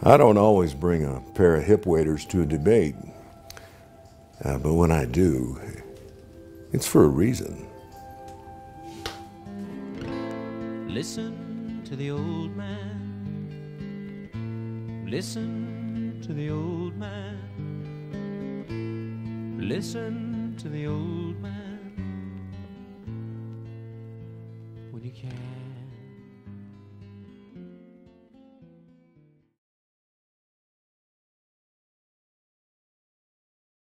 I don't always bring a pair of hip waders to a debate, but when I do, it's for a reason. Listen to the old man. Listen to the old man. Listen to the old man.